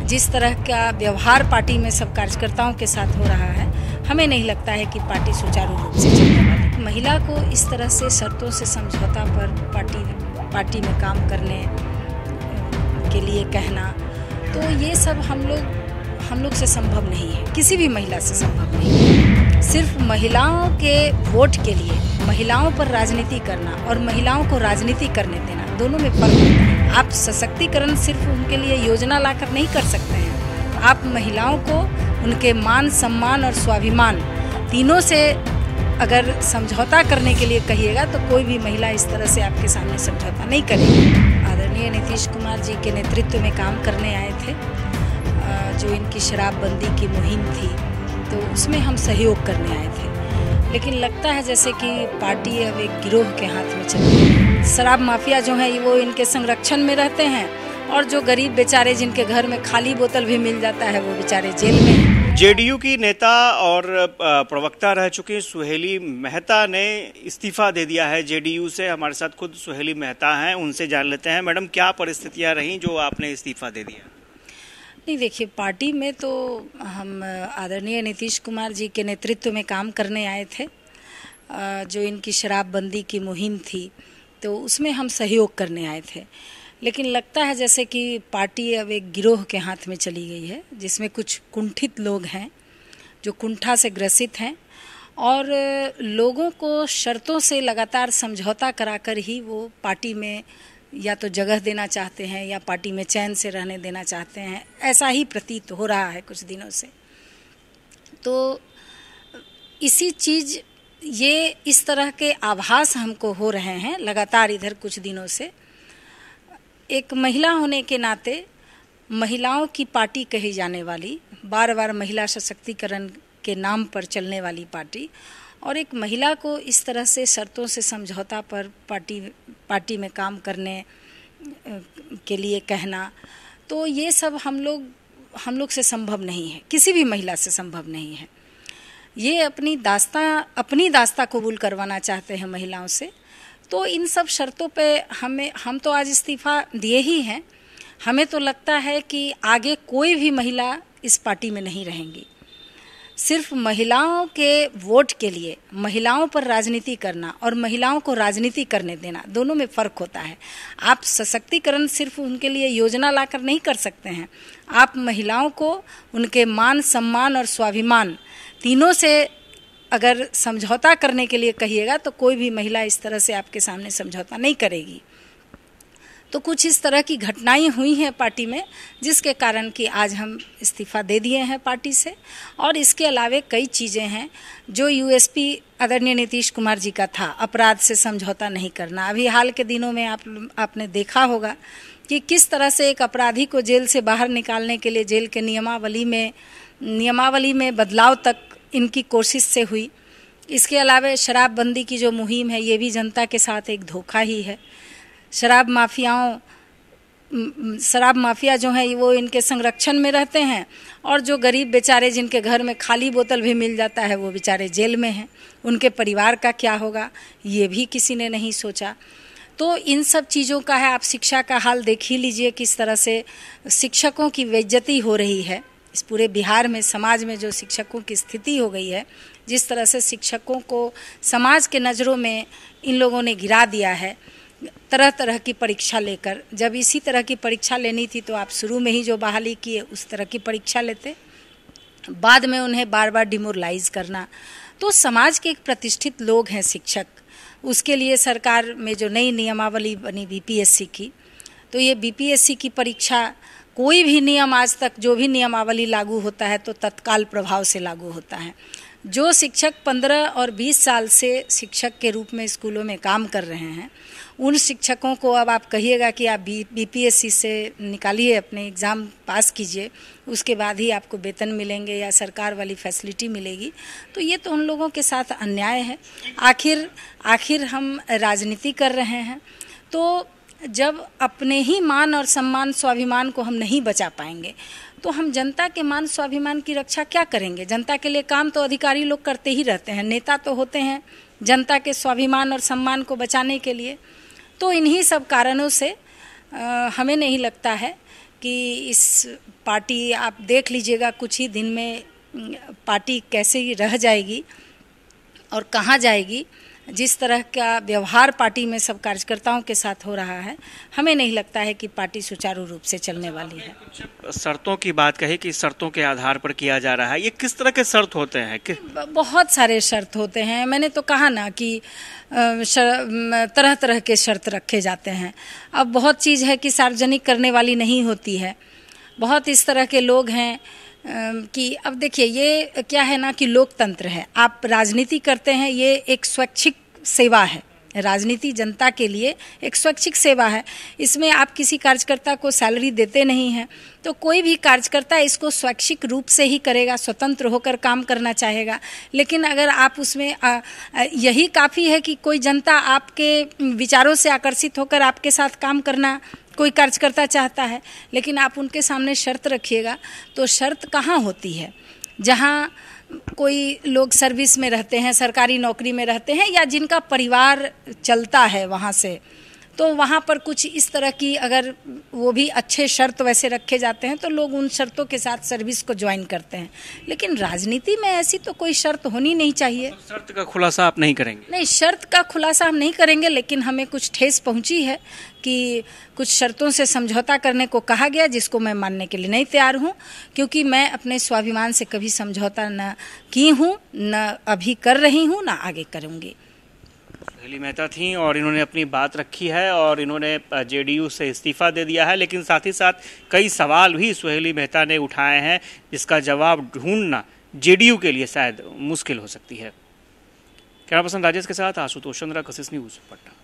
जिस तरह का व्यवहार पार्टी में सब कार्यकर्ताओं के साथ हो रहा है, हमें नहीं लगता है कि पार्टी सुचारू रूप से चलने वाली। महिला को इस तरह से शर्तों से समझौता पर पार्टी में काम करने के लिए कहना, तो ये सब हम लोग से संभव नहीं है, किसी भी महिला से संभव नहीं है। सिर्फ महिलाओं के वोट के लिए महिलाओं पर राजनीति करना और महिलाओं को राजनीति करने देना, दोनों में फर्क होता है। आप सशक्तिकरण सिर्फ उनके लिए योजना लाकर नहीं कर सकते हैं। आप महिलाओं को उनके मान सम्मान और स्वाभिमान तीनों से अगर समझौता करने के लिए कहिएगा तो कोई भी महिला इस तरह से आपके सामने समझौता नहीं करेगी। आदरणीय नीतीश कुमार जी के नेतृत्व में काम करने आए थे, जो इनकी शराबबंदी की मुहिम थी, तो उसमें हम सहयोग करने आए थे। लेकिन लगता है जैसे कि पार्टी अब एक गिरोह के हाथ में चली है। शराब माफिया जो है वो इनके संरक्षण में रहते हैं, और जो गरीब बेचारे जिनके घर में खाली बोतल भी मिल जाता है वो बेचारे जेल में हैं। जेडीयू की नेता और प्रवक्ता रह चुकी सुहेली मेहता ने इस्तीफा दे दिया है जेडीयू से। हमारे साथ खुद सुहेली मेहता हैं, उनसे जान लेते हैं। मैडम, क्या परिस्थितियां रहीं जो आपने इस्तीफा दे दिया? नहीं, देखिए, पार्टी में तो हम आदरणीय नीतीश कुमार जी के नेतृत्व में काम करने आए थे, जो इनकी शराबबंदी की मुहिम थी, तो उसमें हम सहयोग करने आए थे। लेकिन लगता है जैसे कि पार्टी अब एक गिरोह के हाथ में चली गई है, जिसमें कुछ कुंठित लोग हैं जो कुंठा से ग्रसित हैं, और लोगों को शर्तों से लगातार समझौता कराकर ही वो पार्टी में या तो जगह देना चाहते हैं या पार्टी में चैन से रहने देना चाहते हैं। ऐसा ही प्रतीत हो रहा है कुछ दिनों से। तो इस तरह के आभास हमको हो रहे हैं लगातार इधर कुछ दिनों से। एक महिला होने के नाते महिलाओं की पार्टी कही जाने वाली, बार बार महिला सशक्तिकरण के नाम पर चलने वाली पार्टी, और एक महिला को इस तरह से शर्तों से समझौता पर पार्टी में काम करने के लिए कहना, तो ये सब हम लोग से संभव नहीं है, किसी भी महिला से संभव नहीं है। ये अपनी दास्तां कबूल करवाना चाहते हैं महिलाओं से, तो इन सब शर्तों पे हम तो आज इस्तीफा दिए ही हैं। हमें तो लगता है कि आगे कोई भी महिला इस पार्टी में नहीं रहेंगी। सिर्फ महिलाओं के वोट के लिए महिलाओं पर राजनीति करना और महिलाओं को राजनीति करने देना, दोनों में फर्क होता है। आप सशक्तिकरण सिर्फ उनके लिए योजना लाकर नहीं कर सकते हैं। आप महिलाओं को उनके मान सम्मान और स्वाभिमान तीनों से अगर समझौता करने के लिए कहिएगा तो कोई भी महिला इस तरह से आपके सामने समझौता नहीं करेगी। तो कुछ इस तरह की घटनाएं हुई हैं पार्टी में, जिसके कारण कि आज हम इस्तीफा दे दिए हैं पार्टी से। और इसके अलावे कई चीज़ें हैं जो यूएसपी आदरणीय नीतीश कुमार जी का था, अपराध से समझौता नहीं करना। अभी हाल के दिनों में आपने देखा होगा कि किस तरह से एक अपराधी को जेल से बाहर निकालने के लिए जेल के नियमावली में बदलाव तक इनकी कोशिश से हुई। इसके अलावा शराबबंदी की जो मुहिम है, ये भी जनता के साथ एक धोखा ही है। शराब माफिया जो है वो इनके संरक्षण में रहते हैं, और जो गरीब बेचारे जिनके घर में खाली बोतल भी मिल जाता है वो बेचारे जेल में हैं। उनके परिवार का क्या होगा, ये भी किसी ने नहीं सोचा। तो इन सब चीज़ों का है। आप शिक्षा का हाल देख ही लीजिए, किस तरह से शिक्षकों की बेइज्जती हो रही है। इस पूरे बिहार में समाज में जो शिक्षकों की स्थिति हो गई है, जिस तरह से शिक्षकों को समाज के नज़रों में इन लोगों ने गिरा दिया है, तरह तरह की परीक्षा लेकर। जब इसी तरह की परीक्षा लेनी थी तो आप शुरू में ही जो बहाली किए उस तरह की परीक्षा लेते, बाद में उन्हें बार बार डिमोरलाइज करना। तो समाज के एक प्रतिष्ठित लोग हैं शिक्षक, उसके लिए सरकार में जो नई नियमावली बनी बीपीएससी की, तो ये बीपीएससी की परीक्षा, कोई भी नियम आज तक जो भी नियमावली लागू होता है तो तत्काल प्रभाव से लागू होता है। जो शिक्षक 15 और 20 साल से शिक्षक के रूप में स्कूलों में काम कर रहे हैं, उन शिक्षकों को अब आप कहिएगा कि आप बीपीएससी से निकालिए, अपने एग्ज़ाम पास कीजिए, उसके बाद ही आपको वेतन मिलेंगे या सरकार वाली फैसिलिटी मिलेगी, तो ये तो उन लोगों के साथ अन्याय है। आखिर हम राजनीति कर रहे हैं, तो जब अपने ही मान और सम्मान स्वाभिमान को हम नहीं बचा पाएंगे तो हम जनता के मान स्वाभिमान की रक्षा क्या करेंगे। जनता के लिए काम तो अधिकारी लोग करते ही रहते हैं, नेता तो होते हैं जनता के स्वाभिमान और सम्मान को बचाने के लिए। तो इन्हीं सब कारणों से हमें नहीं लगता है कि इस पार्टी आप देख लीजिएगा कुछ ही दिन में पार्टी कैसे ही रह जाएगी और कहाँ जाएगी। जिस तरह का व्यवहार पार्टी में सब कार्यकर्ताओं के साथ हो रहा है, हमें नहीं लगता है कि पार्टी सुचारू रूप से चलने वाली है। कुछ शर्तों की बात कही कि शर्तों के आधार पर किया जा रहा है, ये किस तरह के शर्त होते हैं? बहुत सारे शर्त होते हैं। मैंने तो कहा ना कि तरह तरह के शर्त रखे जाते हैं। अब बहुत चीज़ है कि सार्वजनिक करने वाली नहीं होती है। बहुत इस तरह के लोग हैं कि अब देखिए, ये क्या है ना कि लोकतंत्र है, आप राजनीति करते हैं, ये एक स्वैच्छिक सेवा है। राजनीति जनता के लिए एक स्वैच्छिक सेवा है। इसमें आप किसी कार्यकर्ता को सैलरी देते नहीं हैं, तो कोई भी कार्यकर्ता इसको स्वैच्छिक रूप से ही करेगा, स्वतंत्र होकर काम करना चाहेगा। लेकिन अगर आप उसमें यही काफ़ी है कि कोई जनता आपके विचारों से आकर्षित होकर आपके साथ काम करना कोई कार्यकर्ता चाहता है, लेकिन आप उनके सामने शर्त रखिएगा तो शर्त कहाँ होती है? जहाँ कोई लोग सर्विस में रहते हैं, सरकारी नौकरी में रहते हैं, या जिनका परिवार चलता है वहाँ से, तो वहाँ पर कुछ इस तरह की अगर वो भी अच्छे शर्त वैसे रखे जाते हैं तो लोग उन शर्तों के साथ सर्विस को ज्वाइन करते हैं। लेकिन राजनीति में ऐसी तो कोई शर्त होनी नहीं चाहिए। शर्त का खुलासा आप नहीं करेंगे? नहीं, शर्त का खुलासा हम नहीं करेंगे, लेकिन हमें कुछ ठेस पहुंची है कि कुछ शर्तों से समझौता करने को कहा गया, जिसको मैं मानने के लिए नहीं तैयार हूं, क्योंकि मैं अपने स्वाभिमान से कभी समझौता न की हूं, न अभी कर रही हूं, न आगे करूंगी। सुहेली मेहता थीं और इन्होंने अपनी बात रखी है और इन्होंने जेडीयू से इस्तीफा दे दिया है, लेकिन साथ ही साथ कई सवाल भी सुहेली मेहता ने उठाए हैं जिसका जवाब ढूंढना जेडीयू के लिए शायद मुश्किल हो सकती है। कैमरा पर्सन राजेश के साथ आशुतोष चंद्रा, कशिश न्यूज़, पटना।